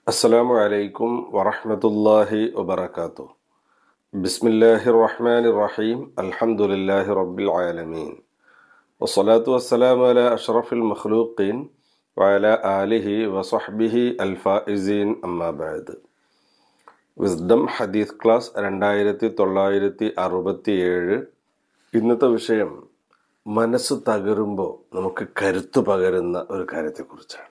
അസ്സലാമു അലൈക്കും വറഹ്മത്തുള്ളാഹി വബറകാതുഹു. ബിസ്മില്ലാഹിർ റഹ്മാനിർ റഹീം. അൽഹംദുലില്ലാഹി റബ്ബിൽ ആലമീൻ. വസ്സലാത്തു വസ്സലാമു അലാ അഷ്റഫിൽ മഖ്ലൂഖീൻ വഅലാ ആലിഹി വസഹ്ബിഹി അൽ ഫായിസീൻ. അമ്മാ ബഅദ്. വിസ്ഡം ഹദീസ് ക്ലാസ് 2967. ഇന്നത്തെ വിഷയം മനസ്സ് തകരുമ്പോൾ നമുക്ക് കരുത്ത് പകരുന്ന ഒരു കാര്യത്തെക്കുറിച്ചാണ്.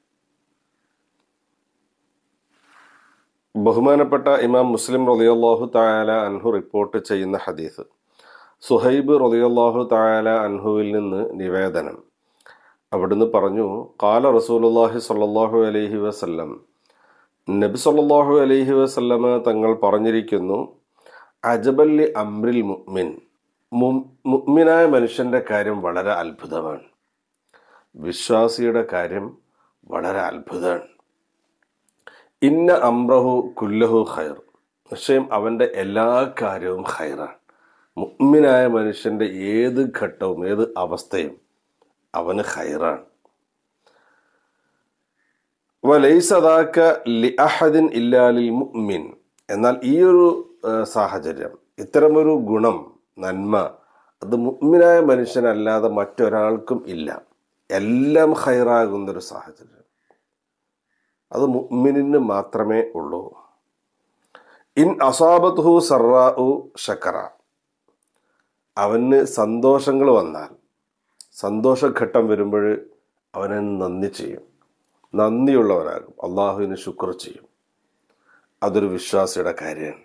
ബഹുമാനപ്പെട്ട ഇമാം മുസ്ലിം റളിയല്ലാഹു തആല അൻഹു റിപ്പോർട്ട് ചെയ്യുന്ന ഹദീസ്, സുഹൈബ് റളിയല്ലാഹു തആല അൻഹുവിൽ നിന്ന് നിവേദനം. അവിടുന്ന് പറഞ്ഞു, ഖാല റസൂലുള്ളാഹി സ്വല്ലല്ലാഹു അലൈഹി വസല്ലം, നബി സ്വല്ലല്ലാഹു അലൈഹി വസല്ലമ തങ്ങൾ പറഞ്ഞിരിക്കുന്നു, അജബല്ലി അംറിൽ മുഅ്മിൻ, മുഅ്മിനായ മനുഷ്യന്റെ കാര്യം വളരെ അത്ഭുതമാണ്. വിശ്വാസിയുടെ കാര്യം വളരെ അത്ഭുതമാണ്. ഇന്ന അംറഹു കുല്ലഹു ഖൈർ, നിശ്ചയം അവൻ്റെ എല്ലാ കാര്യവും ഖൈറാണ്. മുഅ്മിനായ മനുഷ്യൻ്റെ ഏത് ഘട്ടവും ഏത് അവസ്ഥയും അവന് ഖൈറാണ്. വലൈസ ദാക ലിഅഹദിൻ ഇല്ലാ ലിൽ മുഅ്മിൻ, എന്നാൽ ഈ ഒരു സാഹചര്യം, ഇത്തരമൊരു ഗുണം, നന്മ, അത് മുഅ്മിനായ മനുഷ്യനല്ലാതെ മറ്റൊരാൾക്കും ഇല്ല. എല്ലാം ഖൈറാകുന്നൊരു സാഹചര്യം അത് മുഅ്മിനിന് മാത്രമേ ഉള്ളൂ. ഇൻ അസാബത്തുഹു സറാഉ ശക്കറ, അവന് സന്തോഷങ്ങൾ വന്നാൽ, സന്തോഷഘട്ടം വരുമ്പോൾ അവനെ നന്ദി ചെയ്യും, നന്ദിയുള്ളവനാകും, അള്ളാഹുവിന് ശുക്ർ ചെയ്യും. അതൊരു വിശ്വാസിയുടെ കാര്യമാണ്.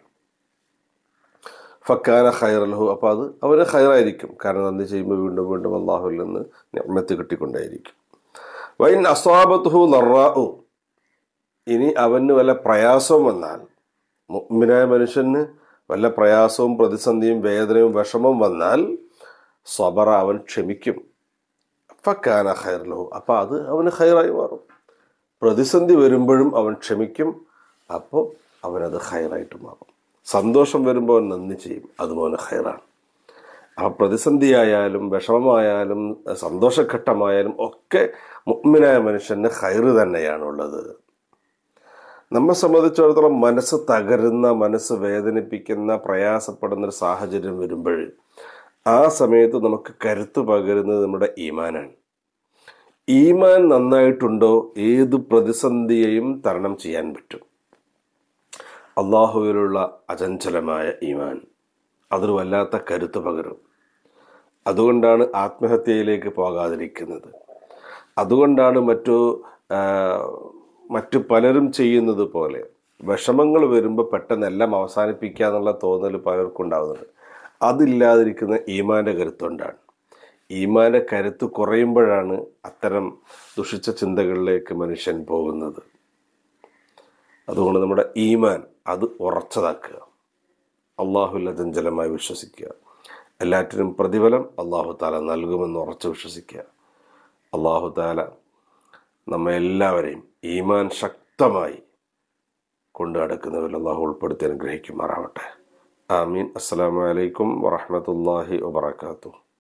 ഫക്കാന ഖൈറലഹു, അപ്പോൾ അത് അവന് ഖൈറായിരിക്കും. കാരണം നന്ദി ചെയ്യുമ്പോൾ വീണ്ടും വീണ്ടും അള്ളാഹുവിൽ നിന്ന് നിഅ്മത്ത് കിട്ടിക്കൊണ്ടേയിരിക്കും. വൈൻ അസാബത്തുഹു ലറാഉ, ഇനി അവന് വല്ല പ്രയാസവും വന്നാൽ, മുഅ്മിനായ മനുഷ്യന് വല്ല പ്രയാസവും പ്രതിസന്ധിയും വേദനയും വിഷമവും വന്നാൽ, സബറ, അവൻ ക്ഷമിക്കും. ഫക്കാന ഖൈറലഹു, അപ്പോൾ അത് അവന് ഖൈറായി മാറും. പ്രതിസന്ധി വരുമ്പോഴും അവൻ ക്ഷമിക്കും, അപ്പോൾ അവനത് ഖൈറായിട്ട് മാറും. സന്തോഷം വരുമ്പോൾ അവൻ നന്ദി ചെയ്യും, അതുപോലെ ഖൈറാണ്. അപ്പോൾ പ്രതിസന്ധിയായാലും വിഷമമായാലും സന്തോഷഘട്ടമായാലും ഒക്കെ മുഅ്മിനായ മനുഷ്യന് ഖൈറ് തന്നെയാണുള്ളത്. നമ്മെ സംബന്ധിച്ചിടത്തോളം മനസ്സ് തകരുന്ന, മനസ്സ് വേദനിപ്പിക്കുന്ന, പ്രയാസപ്പെടുന്നൊരു സാഹചര്യം വരുമ്പോൾ ആ സമയത്ത് നമുക്ക് കരുത്ത് പകരുന്നത് നമ്മുടെ ഈമാനാണ്. ഈമാൻ നന്നായിട്ടുണ്ടോ ഏത് പ്രതിസന്ധിയെയും തരണം ചെയ്യാൻ പറ്റും. അള്ളാഹുവിലുള്ള അചഞ്ചലമായ ഈമാൻ അതൊരു വല്ലാത്ത കരുത്ത് പകരും. അതുകൊണ്ടാണ് ആത്മഹത്യയിലേക്ക് പോകാതിരിക്കുന്നത്. അതുകൊണ്ടാണ് മറ്റു പലരും ചെയ്യുന്നത് പോലെ വിഷമങ്ങൾ വരുമ്പോൾ പെട്ടെന്ന് എല്ലാം അവസാനിപ്പിക്കുക എന്നുള്ള തോന്നൽ പലർക്കും ഉണ്ടാകുന്നുണ്ട്. അതില്ലാതിരിക്കുന്ന ഈമാൻ്റെ കരുത്തുകൊണ്ടാണ്. ഈമാൻ്റെ കരുത്ത് കുറയുമ്പോഴാണ് അത്തരം ദുഷിച്ച ചിന്തകളിലേക്ക് മനുഷ്യൻ പോകുന്നത്. അതുകൊണ്ട് നമ്മുടെ ഈമാൻ അത് ഉറച്ചതാക്കുക, അള്ളാഹുവിൽ അചഞ്ചലമായി വിശ്വസിക്കുക, എല്ലാറ്റിനും പ്രതിഫലം അള്ളാഹു താല നൽകുമെന്ന് ഉറച്ചു വിശ്വസിക്കുക. അള്ളാഹു താല നമ്മെ എല്ലാവരെയും ഈമാൻ ശക്തമായി കൊണ്ടു നടക്കുന്നവരിൽ അള്ളാഹു ഉൾപ്പെടുത്തി അനുഗ്രഹിക്കുമാറാവട്ടെ. ആമീൻ. അസ്സലാമു അലൈക്കും വറഹ്മത്തുള്ളാഹി വബറകാതുഹു.